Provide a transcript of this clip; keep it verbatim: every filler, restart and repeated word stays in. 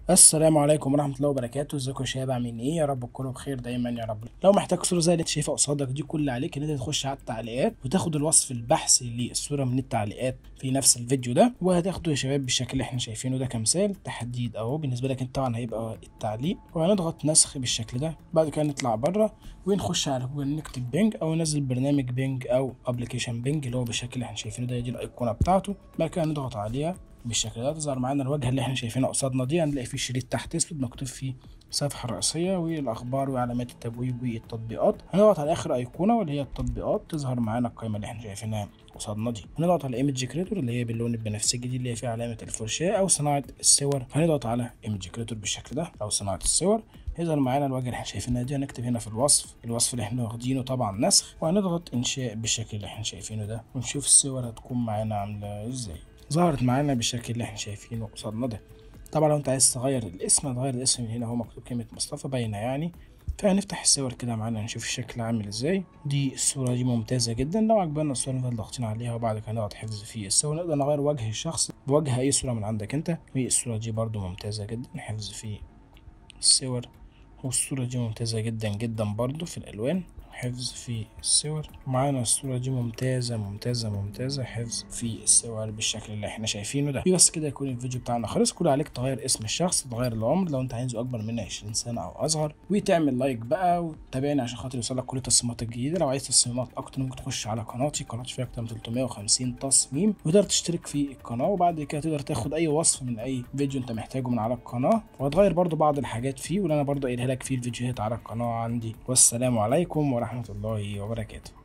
السلام عليكم ورحمة الله وبركاته. ازيكم يا شباب؟ عاملين ايه؟ يا رب تكونوا بخير دايما يا رب. لو محتاج صورة زي اللي انت شايفها قصادك دي، كل اللي عليك ان انت تخش على التعليقات وتاخد الوصف البحثي للصورة من التعليقات في نفس الفيديو ده، وهتاخده يا شباب بالشكل اللي احنا شايفينه ده كمثال تحديد اهو. بالنسبة لك انت طبعا هيبقى التعليق، وهنضغط نسخ بالشكل ده. بعد كده نطلع بره ونخش على جوجل نكتب بينج او ننزل برنامج بينج او ابلكيشن بينج اللي هو بالشكل اللي احنا شايفينه ده. دي الايقونة بتاعته. بعد كده نضغط عليها بالشكل ده، تظهر معانا الواجهه اللي احنا شايفينها قصادنا دي. هنلاقي فيه شريط تحت اسود مكتوب فيه الصفحه الرئيسيه والاخبار وعلامات التبويب والتطبيقات. هنضغط على اخر ايقونه واللي هي التطبيقات، تظهر معانا القائمه اللي احنا شايفينها قصادنا دي. هنضغط على ايمج كريتور اللي هي باللون البنفسجي دي، اللي هي فيها علامه الفرشاه او صناعه الصور. هنضغط على ايمج كريتور بالشكل ده او صناعه الصور. هيظهر معانا الواجهه اللي احنا شايفينها دي. هنكتب هنا في الوصف الوصف اللي احنا واخدينه طبعا نسخ، وهنضغط انشاء بالشكل اللي احنا شايفينه ده، ونشوف الصور هتكون معانا عامله ازاي. ظهرت معانا بالشكل اللي احنا شايفينه قصادنا ده. طبعا لو انت عايز تغير الاسم هتغير الاسم من هنا، هو مكتوب كلمة مصطفى باينة يعني. فهنفتح الصور كده معانا نشوف الشكل عامل ازاي. دي الصورة دي ممتازة جدا. لو عجبنا الصورة نفضل ضاغطين عليها، وبعد كده نقعد حفظ في الصور. نقدر نغير وجه الشخص بوجه اي صورة من عندك انت. والصورة دي برضو ممتازة جدا، حفظ في الصور. والصورة دي ممتازة جدا جدا برضو في الألوان، حفظ في الصور. معانا الصورة دي ممتازة ممتازة ممتازة، حفظ في الصور بالشكل اللي احنا شايفينه ده. بس كده يكون الفيديو بتاعنا خلص. كل عليك تغير اسم الشخص، تغير العمر لو انت عايزه أكبر من عشرين سنة أو أصغر، وتعمل لايك بقى وتابعني عشان خاطر يوصلك كل التصميمات الجديدة. لو عايز تصميمات أكتر ممكن تخش على قناتي. قناتي فيها أكتر من ثلاثمائة وخمسين تصميم، وتقدر تشترك في القناة. وبعد كده تقدر تاخد أي وصف من أي فيديو انت محتاجه من على القناة، وهتغير برضو بعض الحاجات فيه واللي أنا برضو قايلها لك في الفيديوهات على القناة عندي. والسلام عليكم ورحمة الله وبركاته.